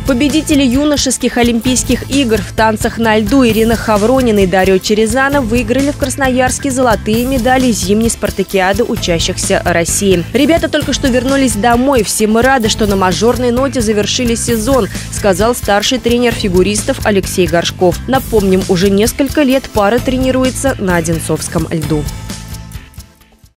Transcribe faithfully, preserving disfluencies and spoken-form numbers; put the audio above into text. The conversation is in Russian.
Победители юношеских Олимпийских игр в танцах на льду Ирина Хавронина и Дарья Черезана выиграли в Красноярске золотые медали зимней спартакиады учащихся России. Ребята только что вернулись домой. Все мы рады, что на мажорной ноте завершили сезон, сказал старший тренер фигуристов Алексей Горшков. Напомним, уже несколько лет пара тренируется на Одинцовском льду.